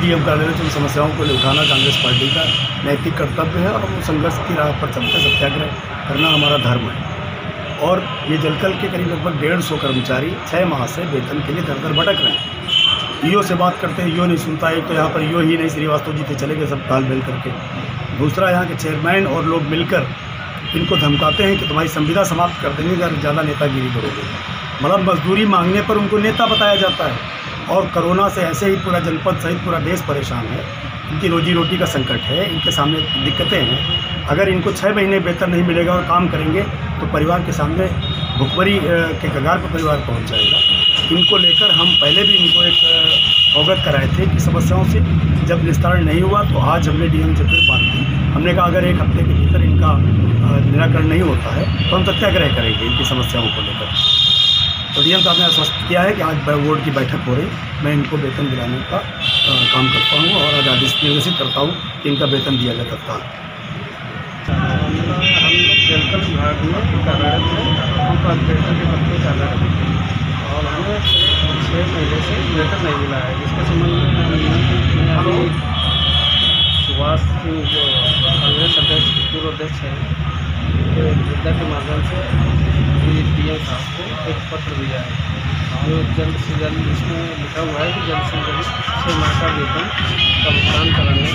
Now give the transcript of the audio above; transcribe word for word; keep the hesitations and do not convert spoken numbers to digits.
DM कार्यालय में उन समस्याओं को उठाना कांग्रेस पार्टी का नैतिक कर्तव्य है और हम संघर्ष की राह पर चलते सत्याग्रह करना हमारा धर्म है। और ये जलकल के करीब लगभग डेढ़ सौ कर्मचारी छः माह से वेतन के लिए दर दर भटक रहे हैं। ईओ से बात करते हैं, ईओ नहीं सुनता है, तो यहाँ पर ईओ ही नहीं श्रीवास्तव जी थे चले गए सब ताल मेल करके। दूसरा, यहाँ के चेयरमैन और लोग मिलकर इनको धमकाते हैं कि तुम्हारी संविदा समाप्त कर देंगे अगर ज़्यादा नेतागिरी करोगे। मतलब मजदूरी मांगने पर उनको नेता बताया जाता है। और कोरोना से ऐसे ही पूरा जनपद सहित पूरा देश परेशान है, इनकी रोजी रोटी का संकट है, इनके सामने दिक्कतें हैं। अगर इनको छः महीने वेतन नहीं मिलेगा और काम करेंगे तो परिवार के सामने भुखमरी के कगार पर परिवार पहुंच जाएगा। इनको लेकर हम पहले भी इनको एक अवगत कराए थे कि समस्याओं से जब निस्तारण नहीं हुआ तो आज हमने डीएम से फिर बात की। हमने कहा अगर एक हफ्ते के भीतर इनका निराकरण नहीं होता है तो हम सत्याग्रह करेंगे इनकी समस्याओं को लेकर। तो डीएम साहब ने आश्वस्त किया है कि आज बोर्ड की बैठक हो रही, मैं इनको वेतन दिलाने का आ, काम करता हूँ और आज आदेश निर्देशित करता हूँ कि इनका वेतन दिया जाए तत्काल। हम लोग जलकल विभाग में कार्यरत हैं, कॉर्पोरेटर के पद पर कार्यरत हैं और हमें छः महीने से वेतन नहीं मिला है। जिसके संबंध में अभी सुभाष सिंह जो कांग्रेस अध्यक्ष पूर्व अध्यक्ष हैं उनके मुद्दा के माध्यम से डीएम साहब को एक पत्र दिया है जो जल्द से जल्द इसमें लिखा हुआ है कि जल्द से जल्द छः माह का वेतन का भुगतान कराने